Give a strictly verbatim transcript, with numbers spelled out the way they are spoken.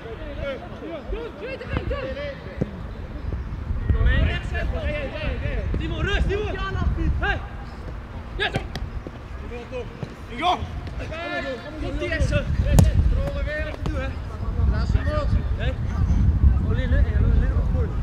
Simon, rust, Simon! Hey! Ja, zo! Ingo! Komt die Essen! Rollen weer even doen, hè? Laat ze los! Hé? Oh, Lille, Lille, Lille,